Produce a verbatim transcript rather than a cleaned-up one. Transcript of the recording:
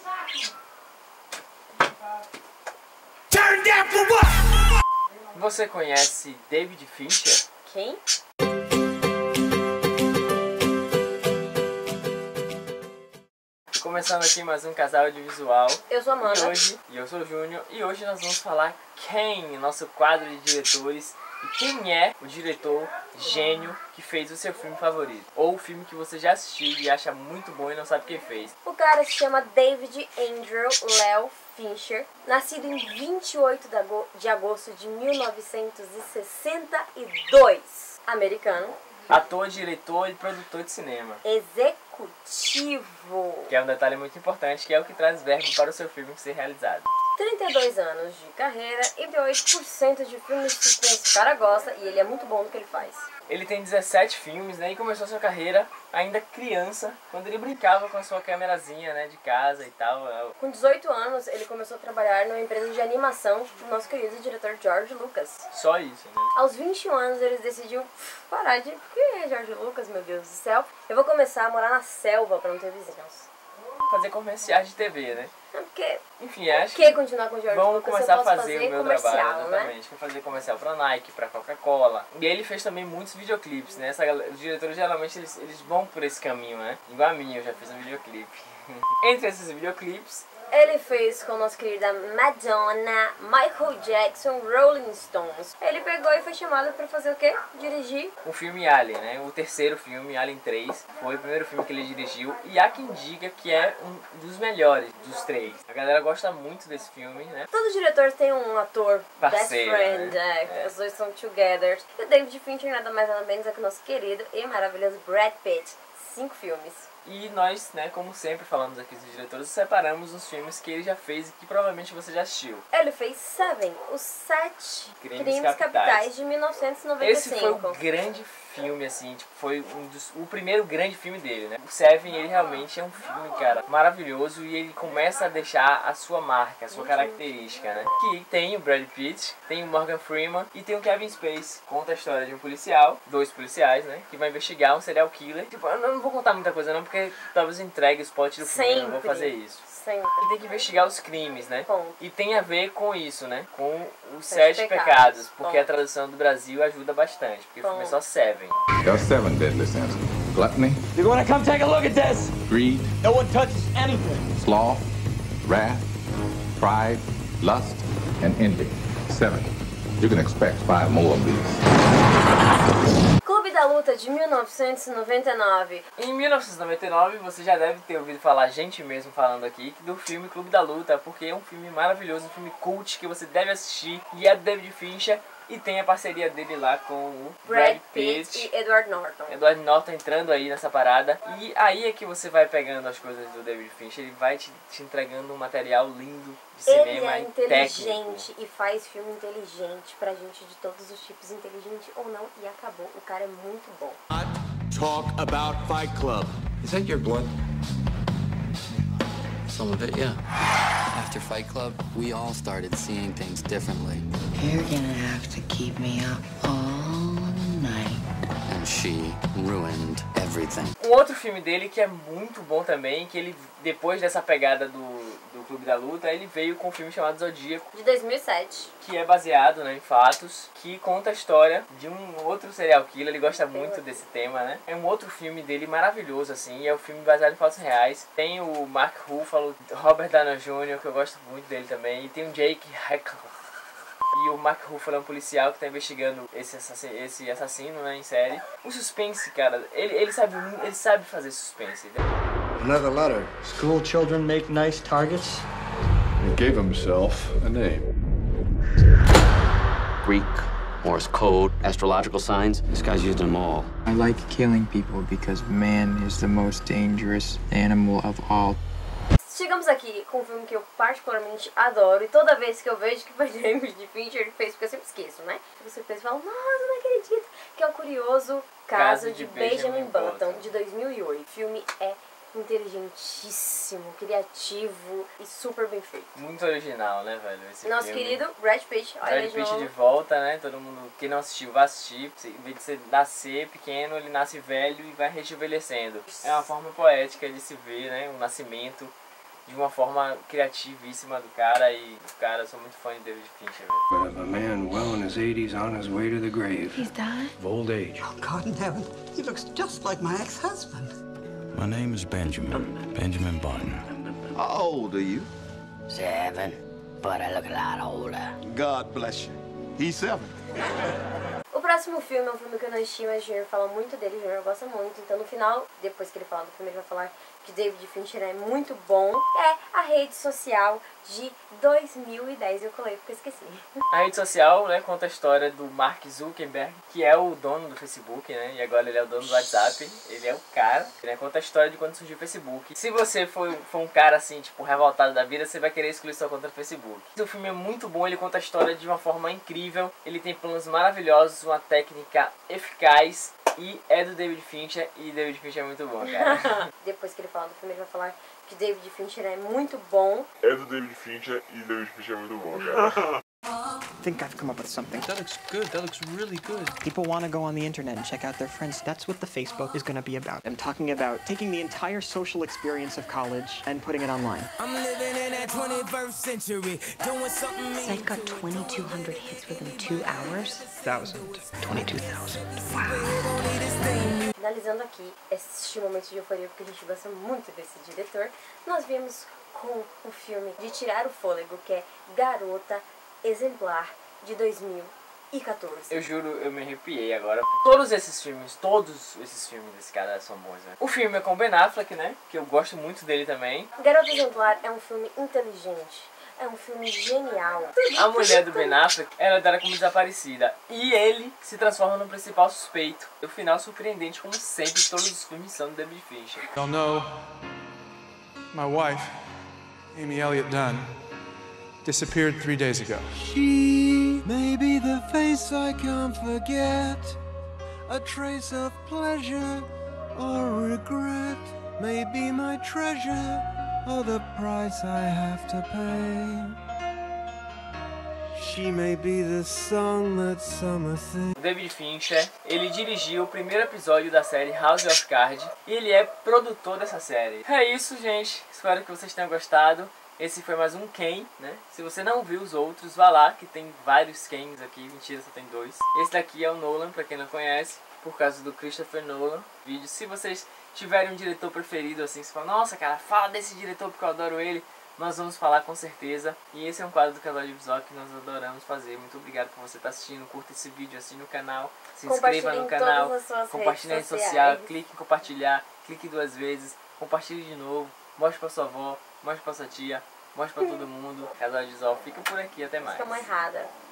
Turn down for what? Você conhece David Fincher? Quem? Começando aqui mais um casal audiovisual. Eu sou a Amanda. E hoje, e eu sou o Júnior. E hoje nós vamos falar quem, nosso quadro de diretores, e quem é o diretor gênio que fez o seu filme favorito. Ou o filme que você já assistiu e acha muito bom e não sabe quem fez. O cara se chama David Andrew Léo Fincher, nascido em vinte e oito de agosto de mil novecentos e sessenta e dois, americano. Ator, diretor e produtor de cinema. Executivo. Que é um detalhe muito importante, que é o que traz verbo para o seu filme ser realizado. trinta e dois anos de carreira e trinta e oito por cento de filmes de suspense o cara gosta e ele é muito bom no que ele faz. Ele tem dezessete filmes, né, e começou sua carreira ainda criança, quando ele brincava com a sua câmerazinha, né, de casa e tal. Com dezoito anos, ele começou a trabalhar numa empresa de animação do nosso querido diretor George Lucas. Só isso, né? Aos vinte e um anos, ele decidiu parar de... Quem é George Lucas, meu Deus do céu? Eu vou começar a morar na selva pra não ter vizinhos. Fazer comerciais de T V, né? É porque... Enfim, acho que continuar com o George vamos Lucas, começar eu posso a fazer, fazer o meu comercial, trabalho, né? exatamente. Vou fazer comercial pra Nike, pra Coca-Cola. E ele fez também muitos videoclipes, né? Essa, os diretores geralmente eles, eles vão por esse caminho, né? Igual a mim, eu já fiz um videoclipe. Entre esses videoclipes, ele fez com nossa querida Madonna, Michael Jackson, Rolling Stones. Ele pegou e foi chamado pra fazer o quê? Dirigir o filme Alien, né? O terceiro filme, Alien três, foi o primeiro filme que ele dirigiu. E há quem diga que é um dos melhores dos três. A galera gosta muito desse filme, né? Todo diretor tem um ator parceiro, best friend, né? é, É. Os dois são together. E o David Fincher nada mais nada menos é que o nosso querido e maravilhoso Brad Pitt. Cinco filmes. E nós, né, como sempre falamos aqui dos diretores, separamos os filmes que ele já fez e que provavelmente você já assistiu. Ele fez Seven, os Sete Crimes Crimes, Capitais. Capitais, de mil novecentos e noventa e cinco. Esse foi o grande filme, assim, tipo, foi um dos, o primeiro grande filme dele, né? O Seven, ele realmente é um filme, cara, maravilhoso, e ele começa a deixar a sua marca, a sua característica, né? Que tem o Brad Pitt, tem o Morgan Freeman e tem o Kevin Spacey. Conta a história de um policial, dois policiais, né? Que vai investigar um serial killer. Tipo, eu não vou contar muita coisa não, porque talvez entregue o spot do filme, eu não vou fazer isso. Sempre. E tem que investigar os crimes, né? Ponto. E tem a ver com isso, né? Com os Sete sete pecados. pecados, porque Ponto. a tradução do Brasil ajuda bastante, porque o filme é só Seven. There are seven deadly sins. Gluttony, You wanna come take a look at this? greed, No one touches anything. sloth, wrath, pride, lust, and envy. Seven. You can expect five more of these. Clube da Luta de mil novecentos e noventa e nove. Em mil novecentos e noventa e nove, você já deve ter ouvido falar, gente mesmo falando aqui, do filme Clube da Luta, porque é um filme maravilhoso, um filme cult que você deve assistir, e é do David Fincher, e tem a parceria dele lá com o Brad, Brad Pitt, Pitt. e Edward Norton. Edward Norton entrando aí nessa parada, e aí é que você vai pegando as coisas do David Fincher, ele vai te, te entregando um material lindo de Ele cinema é e inteligente técnico. e faz filme inteligente pra gente de todos os tipos, inteligente ou não, e acabou. O cara é muito bom. Talk about Fight Club. Is that your blood? Some of it, yeah. After Fight Club, we all started seeing things differently. You're gonna have to keep me up all night. And she ruined everything. Um outro filme dele que é muito bom também, que ele, depois dessa pegada do, do Clube da Luta, ele veio com um filme chamado Zodíaco, De dois mil e sete. que é baseado, né, em fatos, que conta a história de um outro serial killer. Ele gosta muito desse tema, né? É um outro filme dele maravilhoso, assim, é um filme baseado em fatos reais. Tem o Mark Ruffalo, Robert Downey Júnior, que eu gosto muito dele também, e tem o Jake Gyllenhaal. E o Mark Ruffalo é um policial que está investigando esse assassino, esse assassino, né, em série. O suspense, cara, ele, ele, sabe, ele sabe fazer suspense, né? Another letter. School children make nice targets. He gave himself a name. Greek, Morse code, astrological signs. This guy's used them all. I like killing people because man is the most dangerous animal of all. Chegamos aqui com um filme que eu particularmente adoro, e toda vez que eu vejo que foi David Fincher ele fez, porque eu sempre esqueço, né? Fico surpresa e falo, nossa, não acredito. Que é o curioso Caso, Caso de, de Benjamin, Benjamin Button, Button, de dois mil e oito. O filme é inteligentíssimo, criativo e super bem feito. Muito original, né, velho? Esse Nosso filme. querido Brad Pitt. Olha Brad Pitt de volta, né? Todo mundo, quem não assistiu, vai assistir. Em vez de você nascer pequeno, ele nasce velho e vai rejuvenescendo. É uma forma poética de se ver, né? O nascimento de uma forma criativíssima do cara. E, cara, eu sou muito fã de David Fincher, velho. Of a man well in his eighties on his way to the grave. He's died? Of old age. Oh, God in heaven. He looks just like my ex-husband. My name is Benjamin. Benjamin Button. How old are you? Seven. But I look a lot older. God bless you. He's seven. O próximo filme é um filme que eu não assisti, mas o Junior fala muito dele, o Junior gosta muito. Então no final, depois que ele falar do filme, ele vai falar que David Fincher é muito bom. É a rede social de dois mil e dez, eu colei porque eu esqueci. A rede social, né, conta a história do Mark Zuckerberg, que é o dono do Facebook, né, e agora ele é o dono do WhatsApp. Ele é o cara, né, conta a história de quando surgiu o Facebook. Se você for, for um cara assim, tipo, revoltado da vida, você vai querer excluir sua conta do Facebook. O filme é muito bom, ele conta a história de uma forma incrível, ele tem planos maravilhosos, uma técnica eficaz. E é do David Fincher, e David Fincher é muito bom, cara. Depois que ele falar do filme, ele vai falar que David Fincher é muito bom. É do David Fincher, e David Fincher é muito bom, cara. I think I've come up with something. That looks good. That looks really good. People want to go on the internet and check out their friends. That's what the Facebook is going to be about. I'm talking about taking the entire social experience of college and putting it online. I'm living in that twenty-first century, doing something. Site got twenty-two hundred hits within two hours. Thousand. twenty-two thousand. Wow. Finalizando aqui este momento de euforia, porque a gente gosta muito desse diretor, nós viemos com o filme de tirar o fôlego, que é Garota Exemplar, de dois mil e quatorze. Eu juro, eu me arrepiei agora. Todos esses filmes, todos esses filmes desse cara são bons, né? O filme é com Ben Affleck, né? Que eu gosto muito dele também. Garota Exemplar é um filme inteligente. É um filme genial. A mulher do Ben Affleck, ela é dada como desaparecida. E ele se transforma no principal suspeito. O final surpreendente, como sempre, todos os filmes são do David Fincher. Y'all know, my wife, Amy Elliott Dunn, disappeared three days ago. She may be the face I can't forget, a trace of pleasure or regret, may be my treasure or the price I have to pay. She may be the song that summer sings. David Fincher, ele dirigiu o primeiro episódio da série House of Cards e ele é produtor dessa série. É isso, gente. Espero que vocês tenham gostado. Esse foi mais um Ken, né? Se você não viu os outros, vá lá, que tem vários Kens aqui. Mentira, só tem dois. Esse daqui é o Nolan, pra quem não conhece, por causa do Christopher Nolan. Vídeo. Se vocês tiverem um diretor preferido, assim, você fala, nossa, cara, fala desse diretor porque eu adoro ele, nós vamos falar com certeza. E esse é um quadro do canal de Visual que nós adoramos fazer. Muito obrigado por você estar assistindo. Curta esse vídeo, assine o canal, se inscreva no canal, compartilhe na rede social, clique em compartilhar, clique duas vezes, compartilhe de novo, mostre pra sua avó, mostre pra sua tia, mostre pra todo mundo. Casal de Visual fica por aqui, até mais. Fica mais errada.